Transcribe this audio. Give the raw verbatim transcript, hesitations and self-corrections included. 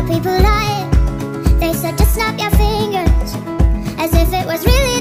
people lie. They said just snap your fingers, as if it was really